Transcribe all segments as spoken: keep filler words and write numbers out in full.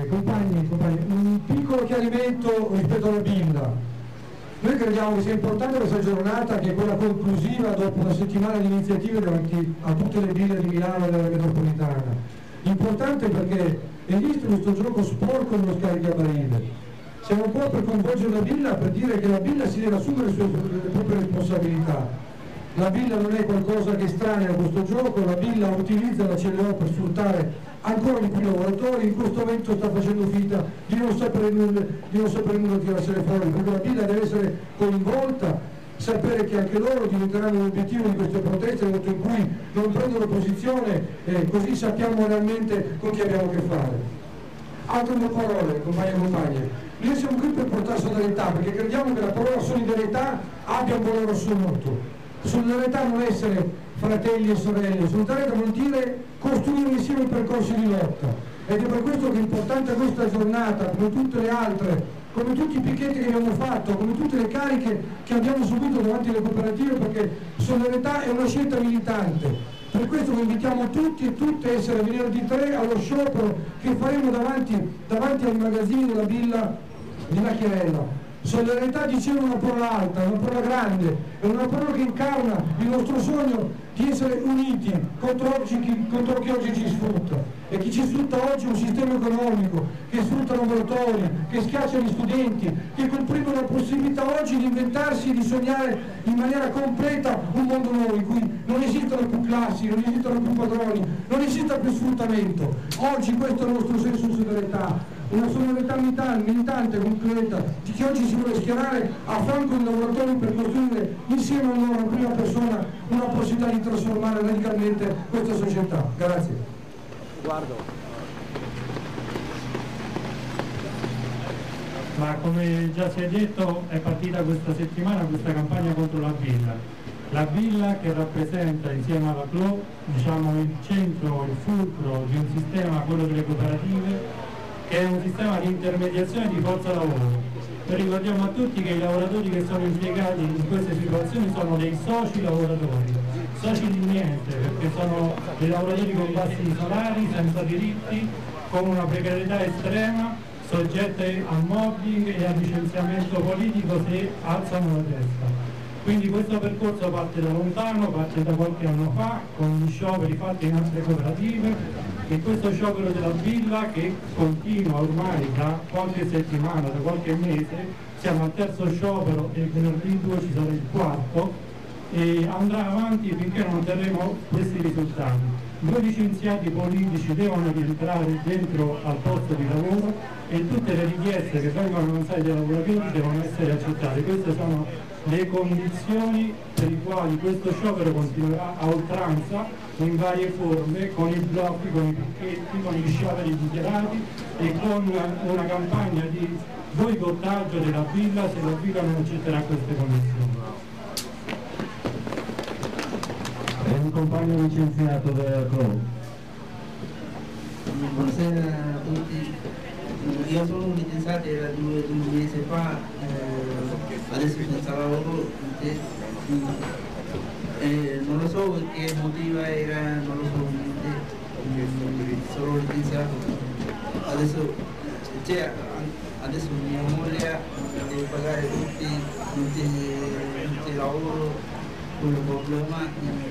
Eh, compagni, compagni, un piccolo chiarimento rispetto alla villa. Noi crediamo che sia importante questa giornata, che è quella conclusiva dopo una settimana di iniziative davanti a tutte le ville di Milano e della metropolitana. Importante perché esiste questo gioco sporco nello scaricabarile. Siamo qua per coinvolgere la villa, per dire che la villa si deve assumere le sue le proprie responsabilità. La villa non è qualcosa che estranea a questo gioco, la villa utilizza la C L O per sfruttare ancora di più i lavoratori, in questo momento sta facendo finta di non sapere nulla, di non sapere nulla tirarsene fuori, perché la villa deve essere coinvolta, sapere che anche loro diventeranno un obiettivo di queste proteste, nel momento in cui non prendono posizione, eh, così sappiamo realmente con chi abbiamo a che fare. Altre due parole, compagni e compagne. Noi siamo qui per portare solidarietà, perché crediamo che la parola solidarietà abbia un valore assoluto. Solidarietà non essere fratelli e sorelle, solidarietà vuol dire costruire insieme percorsi di lotta, ed è per questo che è importante questa giornata, come tutte le altre, come tutti i picchetti che abbiamo fatto, come tutte le cariche che abbiamo subito davanti alle cooperative, perché solidarietà è una scelta militante. Per questo vi invitiamo tutti e tutte a essere venerdì tre allo sciopero che faremo davanti, davanti ai magazzini della villa di Macchiarella. Solidarietà, dicevo, una parola alta, una parola grande, è una parola che incarna il nostro sogno di essere uniti contro, oggi, chi, contro chi oggi ci sfrutta. E chi ci sfrutta oggi è un sistema economico che sfrutta i lavoratori, che schiaccia gli studenti, che comprime la possibilità oggi di inventarsi e di sognare in maniera completa un mondo nuovo in cui non esistono più classi, non esistono più padroni, non esista più sfruttamento. Oggi questo è il nostro senso di solidarietà. Una solidarietà militante, concreta, di chi oggi si vuole schierare a fianco dei lavoratori per costruire insieme a loro, in prima persona, una possibilità di trasformare radicalmente questa società. Grazie. Guardo. Ma come già si è detto, è partita questa settimana questa campagna contro la villa. La villa che rappresenta insieme alla C L O, diciamo, il centro, il fulcro di un sistema, quello delle cooperative, che è un sistema di intermediazione di forza lavoro. Noi ricordiamo a tutti che i lavoratori che sono impiegati in queste situazioni sono dei soci lavoratori, soci di niente, perché sono dei lavoratori con bassi salari, senza diritti, con una precarietà estrema, soggette a mobbing e a licenziamento politico se alzano la testa. Quindi questo percorso parte da lontano, parte da qualche anno fa, con gli scioperi fatti in altre cooperative, e questo sciopero della villa, che continua ormai da qualche settimana, da qualche mese, siamo al terzo sciopero e venerdì due ci sarà il quarto, e andrà avanti finché non otterremo questi risultati. Due licenziati politici devono rientrare dentro al posto di lavoro e tutte le richieste che vengono avanzate dai lavoratori devono essere accettate. Queste sono le condizioni per le quali questo sciopero continuerà a oltranza in varie forme, con i blocchi, con i picchetti, con gli scioperi dichiarati e con una campagna di boicottaggio della villa se la villa non accetterà queste condizioni. È un compagno licenziato della C L O. Buonasera a tutti. Io sono un licenziato, era due, due mesi fa, eh, adesso senza lavoro, eh, eh, non lo so che motivo era, non lo so, eh, sono licenziato. Adesso, cioè, adesso mia moglie deve pagare tutti, tutti, tutti i lavori, quello problema.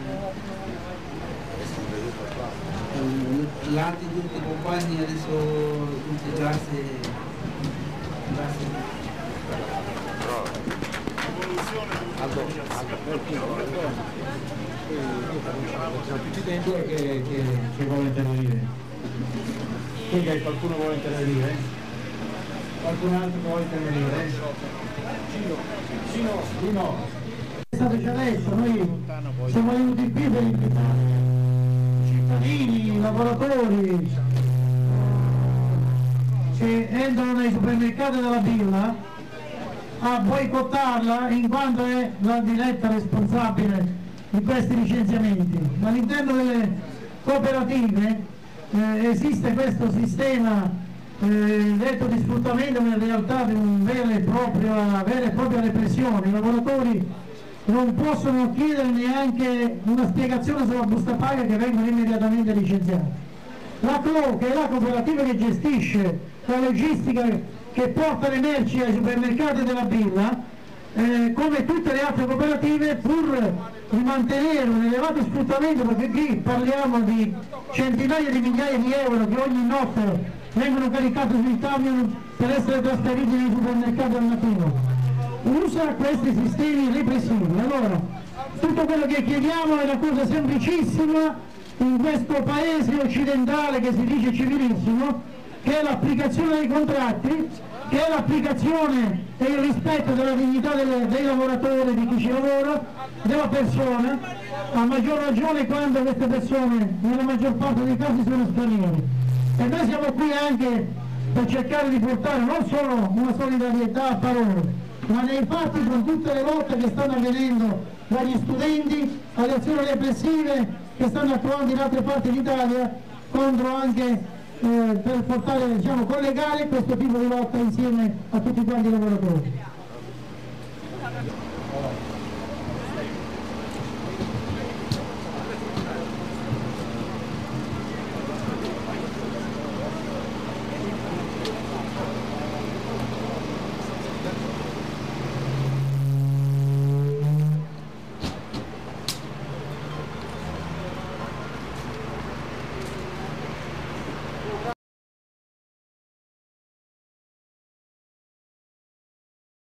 L'altri tutti i compagni adesso tutti grazie grazie chi è che, che, che vuole intervenire? Chi è che qualcuno vuole intervenire? Qualcun altro vuole intervenire? Cino, Cino, Cino. È stato già detto, noi siamo venuti qui per invitare cittadini, lavoratori che entrano nei supermercati della villa a boicottarla in quanto è la diretta responsabile di questi licenziamenti. All'interno delle cooperative eh, esiste questo sistema eh, detto di sfruttamento, ma in realtà di una vera e propria, vera e propria repressione. I lavoratori non possono chiedere neanche una spiegazione sulla busta paga, che vengono immediatamente licenziati. La C L O, che è la cooperativa che gestisce la logistica che porta le merci ai supermercati della villa, eh, come tutte le altre cooperative, pur di mantenere un elevato sfruttamento, perché qui parliamo di centinaia di migliaia di euro che ogni notte vengono caricati sui camion per essere trasferiti nei supermercati al mattino, usa questi sistemi repressivi. Allora, tutto quello che chiediamo è una cosa semplicissima in questo paese occidentale che si dice civilissimo, che è l'applicazione dei contratti, che è l'applicazione e il rispetto della dignità delle, dei lavoratori, di chi ci lavora, della persona, a maggior ragione quando queste persone nella maggior parte dei casi sono stranieri. E noi siamo qui anche per cercare di portare non solo una solidarietà a parole, ma nei fatti, con tutte le lotte che stanno avvenendo dagli studenti alle azioni repressive che stanno attuando in altre parti d'Italia contro anche eh, per portare, diciamo, collegare questo tipo di lotta insieme a tutti quanti i lavoratori.